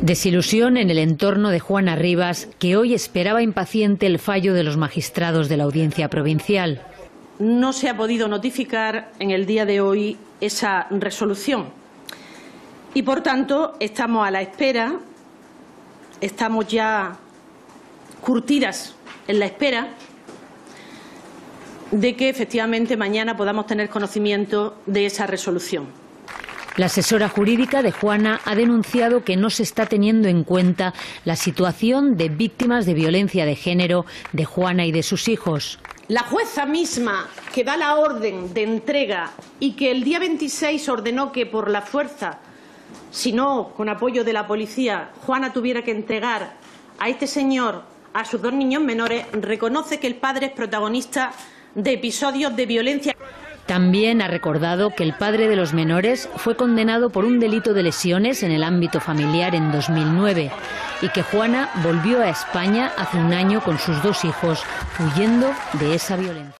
Desilusión en el entorno de Juana Rivas, que hoy esperaba impaciente el fallo de los magistrados de la Audiencia Provincial. No se ha podido notificar en el día de hoy esa resolución y, por tanto, estamos a la espera, estamos ya curtidas en la espera de que efectivamente mañana podamos tener conocimiento de esa resolución. La asesora jurídica de Juana ha denunciado que no se está teniendo en cuenta la situación de víctimas de violencia de género de Juana y de sus hijos. La jueza misma que da la orden de entrega y que el día 26 ordenó que por la fuerza, si no con apoyo de la policía, Juana tuviera que entregar a este señor a sus 2 niños menores, reconoce que el padre es protagonista de episodios de violencia. También ha recordado que el padre de los menores fue condenado por un delito de lesiones en el ámbito familiar en 2009 y que Juana volvió a España hace un año con sus 2 hijos, huyendo de esa violencia.